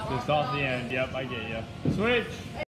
Just off the end. Yep, I get you. Switch.